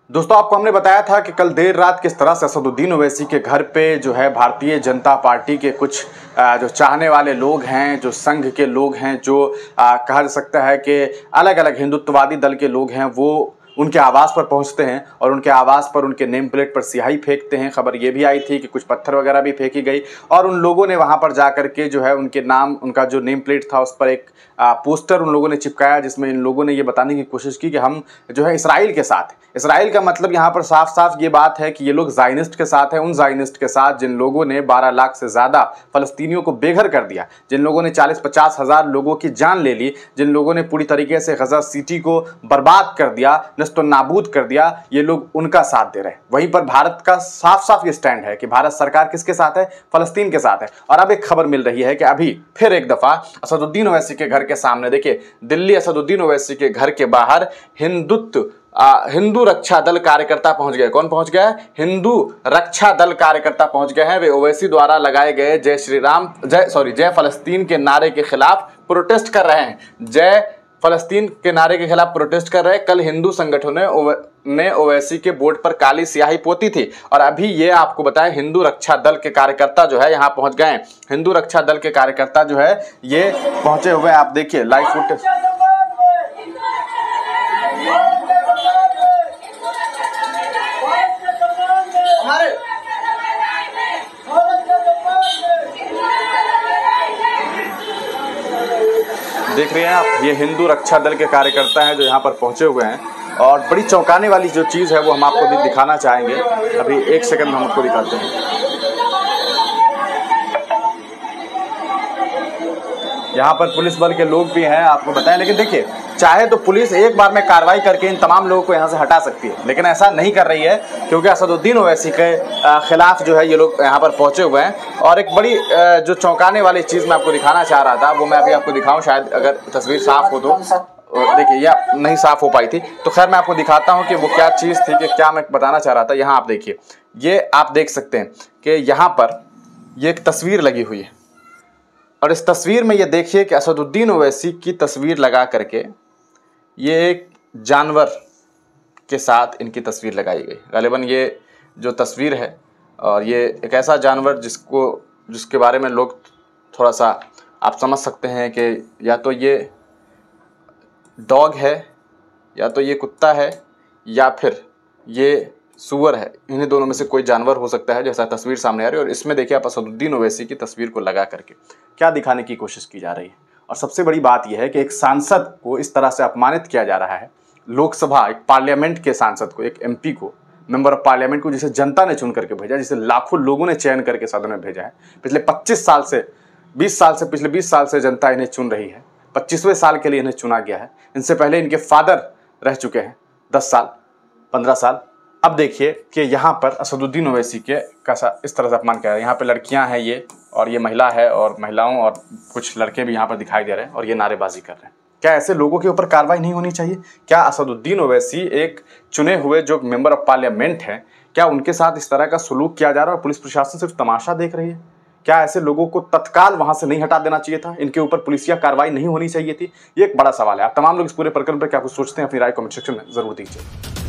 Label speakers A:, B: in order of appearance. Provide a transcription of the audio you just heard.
A: दोस्तों, आपको हमने बताया था कि कल देर रात किस तरह से असदुद्दीन ओवैसी के घर पे जो है भारतीय जनता पार्टी के कुछ जो चाहने वाले लोग हैं, जो संघ के लोग हैं, जो कहा जा सकता है कि अलग अलग हिंदुत्ववादी दल के लोग हैं, वो उनके आवास पर पहुंचते हैं और उनके आवास पर उनके नेम प्लेट पर स्याही फेंकते हैं। खबर ये भी आई थी कि कुछ पत्थर वगैरह भी फेंकी गई और उन लोगों ने वहां पर जाकर के जो है उनके नाम, उनका जो नेम प्लेट था उस पर एक पोस्टर उन लोगों ने चिपकाया, जिसमें इन लोगों ने ये बताने की कोशिश की कि हम जो है इसराइल के साथ हैं। इसराइल का मतलब यहाँ पर साफ साफ ये बात है कि ये लोग ज़ायनिस्ट के साथ हैं, उन ज़ायनिस्ट के साथ जिन लोगों ने 12 लाख से ज़्यादा फ़लस्तीनियों को बेघर कर दिया, जिन लोगों ने 40-50 हज़ार लोगों की जान ले ली, जिन लोगों ने पूरी तरीके से गजा सिटी को बर्बाद कर दिया, नस्तो नाबूद कर दिया, ये लोग उनका साथ दे रहे हैं। वहीं पर भारत का साफ साफ ये स्टैंड है कि भारत सरकार किसके साथ है? फ़लस्तीन के साथ है। और अब एक खबर मिल रही है कि अभी फिर एक दफ़ा असदुद्दीन ओवैसी के घर के सामने, देखिए दिल्ली असदुद्दीन ओवैसी के घर के बाहर हिंदू रक्षा दल कार्यकर्ता पहुंच गए। कौन पहुंच गया है? हिंदू रक्षा दल कार्यकर्ता पहुंच गए हैं। वे ओवैसी द्वारा लगाए गए जय फलस्तीन के नारे के खिलाफ प्रोटेस्ट कर रहे हैं। जय फलस्तीन के नारे के खिलाफ प्रोटेस्ट कर रहे हैं। कल हिंदू संगठनों ने ओवैसी के बोर्ड पर काली स्याही पोती थी और अभी ये आपको बताएं हिंदू रक्षा दल के कार्यकर्ता जो है यहाँ पहुंच गए हैं। हिंदू रक्षा दल के कार्यकर्ता जो है ये पहुंचे हुए, आप देखिए लाइव फुटेज। देख रहे हैं आप, ये हिंदू रक्षा दल के कार्यकर्ता हैं जो यहाँ पर पहुंचे हुए हैं और बड़ी चौंकाने वाली जो चीज़ है वो हम आपको दिखाना चाहेंगे। अभी एक सेकंड में हम आपको दिखाते हैं। यहाँ पर पुलिस बल के लोग भी हैं, आपको बताएं। लेकिन देखिए, चाहे तो पुलिस एक बार में कार्रवाई करके इन तमाम लोगों को यहाँ से हटा सकती है, लेकिन ऐसा नहीं कर रही है क्योंकि असदुद्दीन ओवैसी के खिलाफ जो है ये लोग यहाँ पर पहुँचे हुए हैं। और एक बड़ी जो चौंकाने वाली चीज़ मैं आपको दिखाना चाह रहा था वो मैं अभी आपको दिखाऊँ, शायद अगर तस्वीर साफ हो तो। देखिए, या नहीं साफ हो पाई थी तो खैर मैं आपको दिखाता हूँ कि वो क्या चीज़ थी, कि क्या मैं बताना चाह रहा था। यहाँ आप देखिए, ये आप देख सकते हैं कि यहाँ पर ये एक तस्वीर लगी हुई है और इस तस्वीर में ये देखिए कि असदुद्दीन ओवैसी की तस्वीर लगा करके ये एक जानवर के साथ इनकी तस्वीर लगाई गई। गालिबन ये जो तस्वीर है और ये एक ऐसा जानवर जिसके बारे में लोग थोड़ा सा आप समझ सकते हैं कि या तो ये डॉग है, या तो ये कुत्ता है, या फिर ये सूअर है। इन्हीं दोनों में से कोई जानवर हो सकता है, जैसा तस्वीर सामने आ रही है। और इसमें देखिए आप असदुद्दीन ओवैसी की तस्वीर को लगा करके क्या दिखाने की कोशिश की जा रही है। और सबसे बड़ी बात यह है कि एक सांसद को इस तरह से अपमानित किया जा रहा है। लोकसभा, एक पार्लियामेंट के सांसद को, एक एमपी को, मेंबर ऑफ पार्लियामेंट को, जिसे जनता ने चुन करके भेजा, जिसे लाखों लोगों ने चयन करके सदन में भेजा है। पिछले 25 साल से, 20 साल से, पिछले 20 साल से जनता इन्हें चुन रही है। 25वें साल के लिए इन्हें चुना गया है। इनसे पहले इनके फादर रह चुके हैं 10 साल, 15 साल। अब देखिए कि यहाँ पर असदुद्दीन ओवैसी के कैसा इस तरह से अपमान किया है। यहाँ पे लड़कियाँ हैं ये, और ये महिला है, और महिलाओं और कुछ लड़के भी यहाँ पर दिखाई दे रहे हैं और ये नारेबाजी कर रहे हैं। क्या ऐसे लोगों के ऊपर कार्रवाई नहीं होनी चाहिए? क्या असदुद्दीन ओवैसी एक चुने हुए जो मेंबर ऑफ पार्लियामेंट हैं, क्या उनके साथ इस तरह का सलूक किया जा रहा है और पुलिस प्रशासन सिर्फ तमाशा देख रही है? क्या ऐसे लोगों को तत्काल वहां से नहीं हटा देना चाहिए था? इनके ऊपर पुलिसिया कार्रवाई नहीं होनी चाहिए थी? ये एक बड़ा सवाल है। आप तमाम लोग इस पूरे प्रकरण पर क्या कुछ सोचते हैं? अपनी राय कमेंट सेक्शन में जरूर दीजिए।